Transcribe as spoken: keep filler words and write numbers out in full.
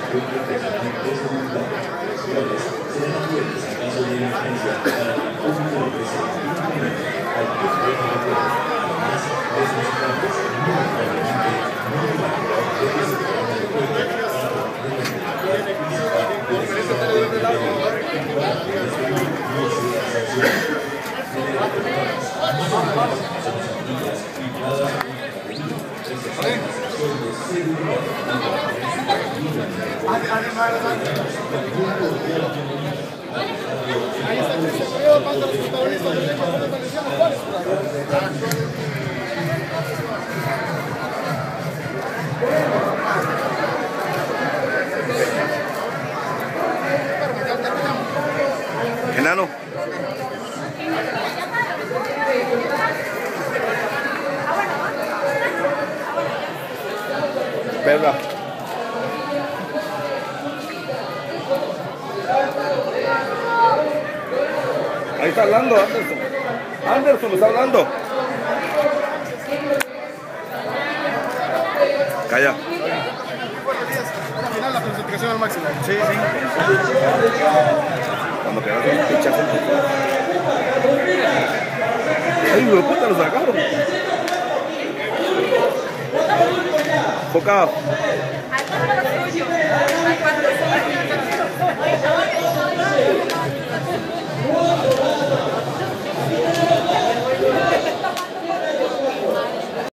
Ahí está Cristian Correa, pasa a los protagonistas del equipo de Valenciano Juárez. Enano. Perla. Ahí está hablando Anderson. Anderson está hablando. Calla. Al final la concentración al máximo. Sí, sí. Cuando quedas con pichazo. Ay, güey, puta, lo sacaron. Focado.